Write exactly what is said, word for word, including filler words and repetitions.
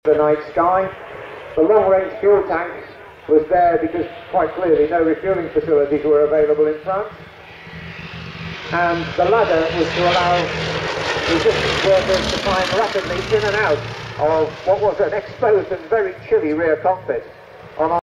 the night sky. The long-range fuel tank was there because quite clearly no refueling facilities were available in front. And the ladder was to allow resistance workers to climb rapidly in and out of what was an exposed and very chilly rear cockpit. On